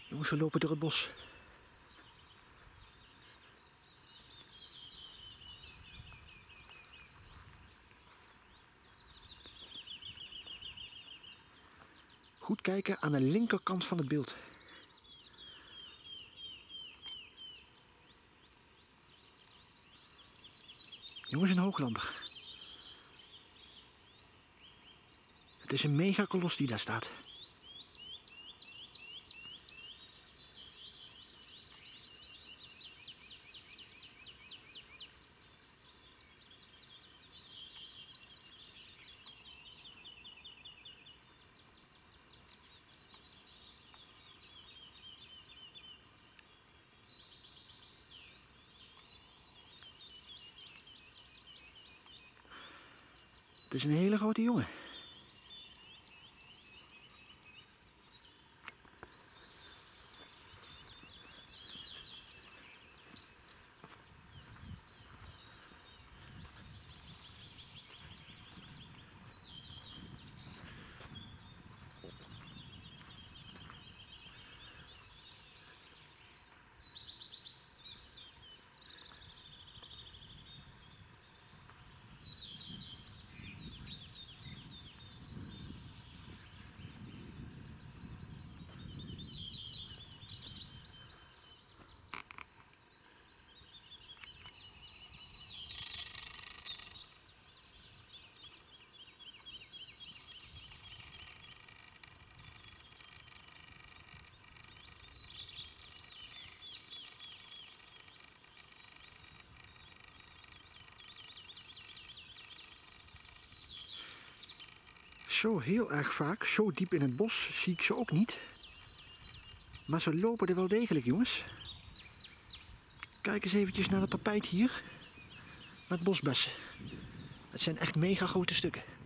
Jongens, we lopen door het bos. Goed kijken aan de linkerkant van het beeld. Jongens, een hooglander. Het is een megakolos die daar staat. Het is een hele grote jongen. Zo heel erg vaak, zo diep in het bos, zie ik ze ook niet. Maar ze lopen er wel degelijk, jongens. Kijk eens eventjes naar het tapijt hier. Met bosbessen. Het zijn echt mega grote stukken.